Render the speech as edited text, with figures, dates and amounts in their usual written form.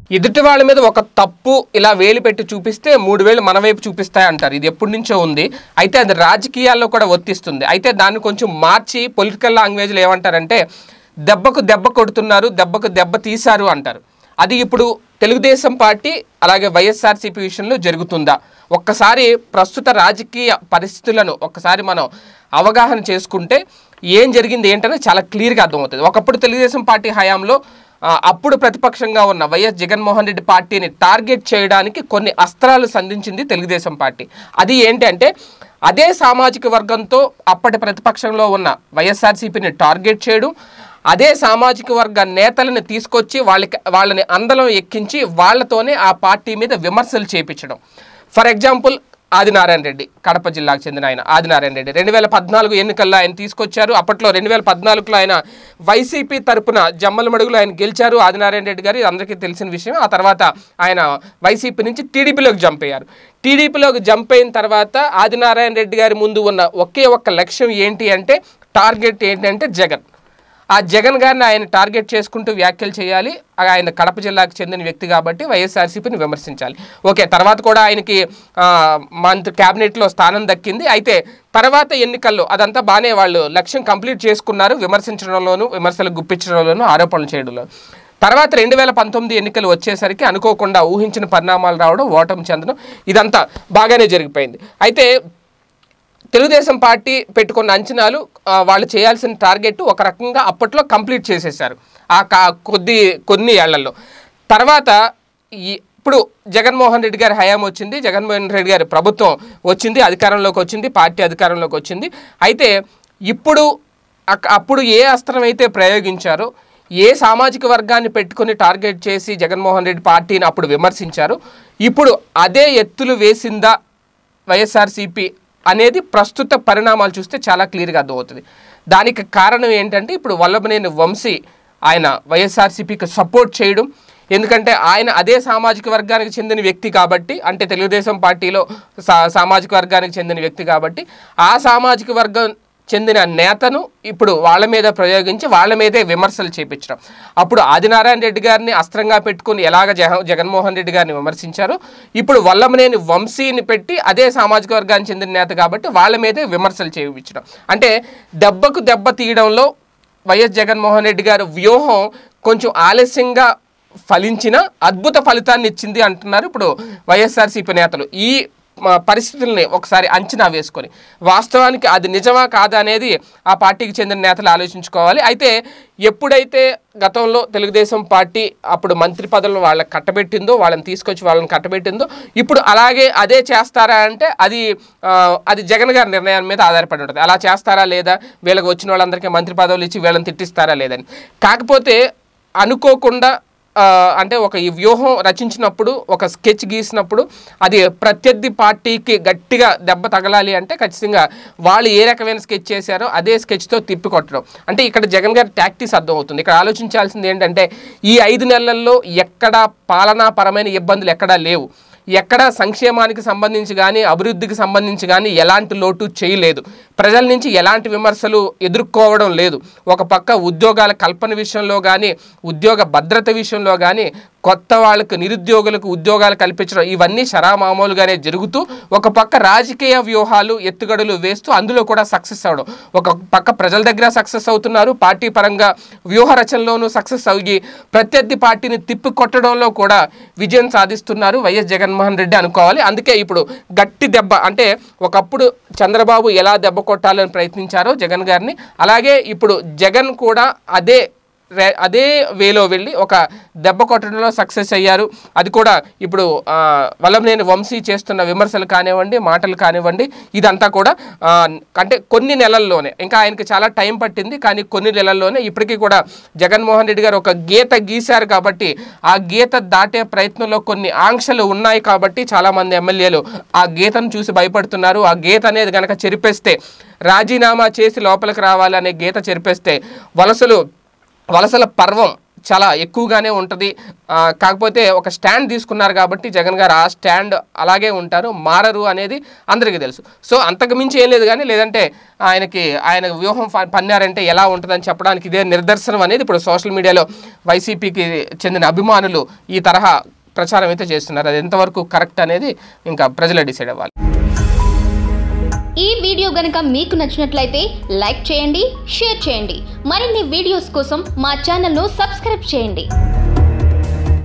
ఎదుటి వాళ్ళ మీద ఒక తప్పు ఇలా వేలు పెట్టి చూపిస్తే 3 వేలు మన వైపు చూపిస్తాయి అంటారు. ఇది ఎప్పటి నుంచో ఉంది. అయితే అది రాజకీయాల్లో కూడా వర్తిస్తుంది. అయితే దాన్ని కొంచెం మార్చి పొలిటికల్ లాంగ్వేజ్లో ఏమంటారంటే దెబ్బకు దెబ్బ కొడుతున్నారు, దెబ్బకు దెబ్బ తీశారు అంటారు. అది ఇప్పుడు తెలుగుదేశం పార్టీ అలాగే వైఎస్ఆర్సీపీ విషయంలో జరుగుతుందా? ఒక్కసారి ప్రస్తుత రాజకీయ పరిస్థితులను ఒక్కసారి మనం అవగాహన చేసుకుంటే ఏం జరిగింది ఏంటనే చాలా క్లియర్గా అర్థమవుతుంది. ఒకప్పుడు తెలుగుదేశం పార్టీ హయాంలో అప్పుడు ప్రతిపక్షంగా ఉన్న వైఎస్ జగన్మోహన్ రెడ్డి పార్టీని టార్గెట్ చేయడానికి కొన్ని అస్త్రాలు సంధించింది తెలుగుదేశం పార్టీ. అది ఏంటంటే అదే సామాజిక వర్గంతో అప్పటి ప్రతిపక్షంలో ఉన్న వైఎస్ఆర్సీపీని టార్గెట్ చేయడం, అదే సామాజిక వర్గ నేతలను తీసుకొచ్చి వాళ్ళని అందలం ఎక్కించి వాళ్ళతోనే ఆ పార్టీ మీద విమర్శలు చేయించడం. ఫర్ ఎగ్జాంపుల్ ఆదినారాయణ రెడ్డి, కడప జిల్లాకు చెందిన ఆయన ఆదినారాయణ రెడ్డి 2014 ఎన్నికల్లో ఆయన తీసుకొచ్చారు. అప్పట్లో 2014లో ఆయన వైసీపీ తరపున జమ్మలమడుగులో ఆయన గెలిచారు ఆదినారాయణ రెడ్డి గారు, అందరికీ తెలిసిన విషయం. ఆ తర్వాత ఆయన వైసీపీ నుంచి టీడీపీలోకి జంప్ అయ్యారు. టీడీపీలోకి జంప్ అయిన తర్వాత ఆదినారాయణ రెడ్డి గారి ముందు ఉన్న ఒకే ఒక్క లక్ష్యం ఏంటి అంటే టార్గెట్ ఏంటంటే జగన్. ఆ జగన్ గారిని ఆయన టార్గెట్ చేసుకుంటూ వ్యాఖ్యలు చేయాలి. ఆయన కడప జిల్లాకు చెందిన వ్యక్తి కాబట్టి వైఎస్ఆర్సీపీని విమర్శించాలి. ఓకే, తర్వాత కూడా ఆయనకి మంత్రి క్యాబినెట్లో స్థానం దక్కింది. అయితే తర్వాత ఎన్నికల్లో అదంతా బాగానే వాళ్ళు లక్ష్యం కంప్లీట్ చేసుకున్నారు, విమర్శించడంలోనూ విమర్శలు గుప్పించడంలోనూ ఆరోపణలు చేయడంలో. తర్వాత 2019 ఎన్నికలు వచ్చేసరికి అనుకోకుండా ఊహించిన పరిణామాలు రావడం, ఓటమి చెందడం, ఇదంతా బాగానే జరిగిపోయింది. అయితే తెలుగుదేశం పార్టీ పెట్టుకున్న అంచనాలు వాళ్ళు చేయాల్సిన టార్గెట్ ఒక రకంగా అప్పట్లో కంప్లీట్ చేసేసారు కొన్ని ఏళ్లలో. తర్వాత ఇప్పుడు జగన్మోహన్ రెడ్డి గారి హయాం వచ్చింది, జగన్మోహన్ రెడ్డి గారి ప్రభుత్వం వచ్చింది, అధికారంలోకి వచ్చింది, పార్టీ అధికారంలోకి వచ్చింది. అయితే అప్పుడు ఏ అస్త్రం అయితే ప్రయోగించారో, ఏ సామాజిక వర్గాన్ని పెట్టుకుని టార్గెట్ చేసి జగన్మోహన్ రెడ్డి పార్టీని అప్పుడు విమర్శించారు, ఇప్పుడు అదే ఎత్తులు వేసిందా వైఎస్ఆర్సీపీ అనేది ప్రస్తుత పరిణామాలు చూస్తే చాలా క్లియర్గా అర్థమవుతుంది. దానికి కారణం ఏంటంటే ఇప్పుడు వల్లభనేని వంశీ ఆయన వైఎస్ఆర్సీపీకి సపోర్ట్ చేయడం. ఎందుకంటే ఆయన అదే సామాజిక వర్గానికి చెందిన వ్యక్తి కాబట్టి, అంటే తెలుగుదేశం పార్టీలో సామాజిక వర్గానికి చెందిన వ్యక్తి కాబట్టి ఆ సామాజిక వర్గం చెందిన నేతను ఇప్పుడు వాళ్ళ మీద ప్రయోగించి వాళ్ళ మీదే విమర్శలు చేపించడం. అప్పుడు ఆదినారాయణ రెడ్డి గారిని అస్త్రంగా పెట్టుకుని ఎలాగ జగన్మోహన్ రెడ్డి గారిని విమర్శించారు, ఇప్పుడు వల్లభనేని వంశీని పెట్టి అదే సామాజిక వర్గానికి చెందిన నేత కాబట్టి వాళ్ళ మీదే విమర్శలు చేయించడం. అంటే దెబ్బకు దెబ్బ తీయడంలో వైఎస్ జగన్మోహన్ రెడ్డి గారు వ్యూహం కొంచెం ఆలస్యంగా ఫలించిన అద్భుత ఫలితాన్ని ఇచ్చింది అంటున్నారు ఇప్పుడు వైఎస్ఆర్సీపీ నేతలు. ఈ పరిస్థితుల్ని ఒకసారి అంచనా వేసుకొని వాస్తవానికి అది నిజమా కాదా అనేది ఆ పార్టీకి చెందిన నేతలు ఆలోచించుకోవాలి. అయితే ఎప్పుడైతే గతంలో తెలుగుదేశం పార్టీ అప్పుడు మంత్రి పదవులను వాళ్ళకి కట్టబెట్టిందో, వాళ్ళని తీసుకొచ్చి వాళ్ళని కట్టబెట్టిందో, ఇప్పుడు అలాగే అదే చేస్తారా అంటే అది జగన్ గారి నిర్ణయం మీద ఆధారపడి ఉంటుంది. అలా చేస్తారా లేదా, వీళ్ళకి వచ్చిన వాళ్ళందరికీ మంత్రి పదవులు ఇచ్చి వీళ్ళని తిట్టిస్తారా లేదని. కాకపోతే అనుకోకుండా అంటే ఒక ఈ వ్యూహం రచించినప్పుడు, ఒక స్కెచ్ గీసినప్పుడు అది ప్రత్యర్థి పార్టీకి గట్టిగా దెబ్బ తగలాలి అంటే ఖచ్చితంగా వాళ్ళు ఏ రకమైన స్కెచ్ చేశారో అదే స్కెచ్తో తిప్పి కొట్టడం. అంటే ఇక్కడ జగన్ గారి టాక్టిక్స్ అర్థమవుతుంది. ఇక్కడ ఆలోచించాల్సింది ఏంటంటే ఈ 5 నెలల్లో ఎక్కడా పాలనాపరమైన ఇబ్బందులు ఎక్కడా లేవు, ఎక్కడ సంక్షేమానికి సంబంధించి కానీ అభివృద్ధికి సంబంధించి కానీ ఎలాంటి లోటు చేయలేదు, ప్రజల నుంచి ఎలాంటి విమర్శలు ఎదుర్కోవడం లేదు. ఒక పక్క ఉద్యోగాల కల్పన విషయంలో కానీ, ఉద్యోగ భద్రత విషయంలో కానీ, కొత్త వాళ్ళకు నిరుద్యోగులకు ఉద్యోగాలు కల్పించడం, ఇవన్నీ శరామామూలుగానే జరుగుతూ ఒక పక్క రాజకీయ వ్యూహాలు ఎత్తుగడులు వేస్తూ అందులో కూడా సక్సెస్ అవ్వడం. ఒక పక్క ప్రజల దగ్గర సక్సెస్ అవుతున్నారు, పార్టీ పరంగా వ్యూహ రచనలోనూ సక్సెస్ అయ్యి ప్రత్యర్థి పార్టీని తిప్పి కొట్టడంలో కూడా విజయం సాధిస్తున్నారు వైఎస్ జగన్మోహన్ రెడ్డి అనుకోవాలి. అందుకే ఇప్పుడు గట్టి దెబ్బ, అంటే ఒకప్పుడు చంద్రబాబు ఎలా దెబ్బ కొట్టాలని ప్రయత్నించారో జగన్ గారిని, అలాగే ఇప్పుడు జగన్ కూడా అదే వేలో వెళ్ళి ఒక దెబ్బ కొట్టడంలో సక్సెస్ అయ్యారు. అది కూడా ఇప్పుడు వల్లభనేని వంశీ చేస్తున్న విమర్శలు కానివ్వండి, మాటలు కానివ్వండి, ఇదంతా కూడా అంటే కొన్ని నెలల్లోనే, ఇంకా ఆయనకి చాలా టైం పట్టింది కానీ కొన్ని నెలల్లోనే ఇప్పటికీ కూడా జగన్మోహన్ రెడ్డి గారు ఒక గీత గీశారు కాబట్టి ఆ గీత దాటే ప్రయత్నంలో కొన్ని ఆంక్షలు ఉన్నాయి కాబట్టి చాలామంది ఎమ్మెల్యేలు ఆ గీతను చూసి భయపడుతున్నారు. ఆ గీత అనేది కనుక చెరిపేస్తే, రాజీనామా చేసి లోపలికి రావాలనే గీత చెరిపేస్తే వలసల పర్వం చాలా ఎక్కువగానే ఉంటుంది. కాకపోతే ఒక స్టాండ్ తీసుకున్నారు కాబట్టి జగన్ గారు ఆ స్టాండ్ అలాగే ఉంటారు, మారరు అనేది అందరికీ తెలుసు. సో అంతకు మించి ఏం లేదు. కానీ లేదంటే ఆయన వ్యూహం పన్నారంటే ఎలా ఉంటుందని చెప్పడానికి ఇదే నిదర్శనం అనేది ఇప్పుడు సోషల్ మీడియాలో వైసీపీకి చెందిన అభిమానులు ఈ తరహా ప్రచారం అయితే చేస్తున్నారు. అది ఎంతవరకు కరెక్ట్ అనేది ఇంకా ప్రజలే డిసైడ్ అవ్వాలి. ఈ వీడియో గనుక మీకు నచ్చినట్లయితే లైక్ చేయండి, షేర్ చేయండి. మరిన్ని వీడియోస్ కోసం మా ఛానల్ను సబ్స్క్రైబ్ చేయండి.